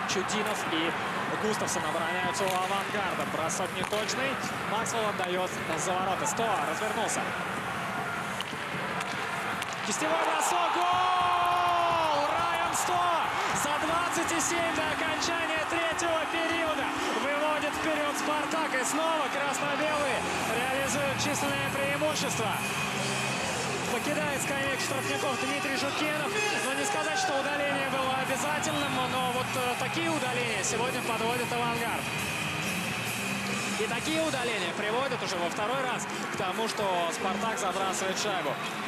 Чудинов и Густавсон обороняются у «Авангарда». Бросок неточный. Максвелл отдает за ворота. Стоа развернулся. Кистевой бросок. Гол! Райан Стоа за 27 до окончания третьего периода выводит вперед «Спартак». И снова красно-белые реализуют численное преимущество. Покидает скамейку штрафников Дмитрий Жукенов. Но не сказать, что удаление было обязательным, но вот такие удаления сегодня подводит «Авангард». И такие удаления приводят уже во второй раз к тому, что «Спартак» забрасывает шайбу.